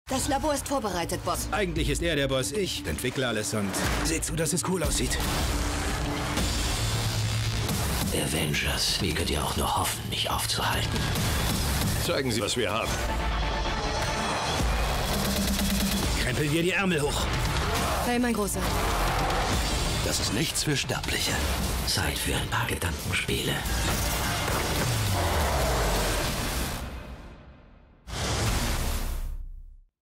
Das Labor ist vorbereitet, Boss. Eigentlich ist er der Boss, ich entwickle alles und seht zu, dass es cool aussieht. Avengers, wie könnt ihr auch nur hoffen, mich aufzuhalten? Zeigen Sie, was wir haben. Krempeln wir die Ärmel hoch. Hey, mein Großer. Das ist nichts für Sterbliche. Zeit für ein paar Gedankenspiele.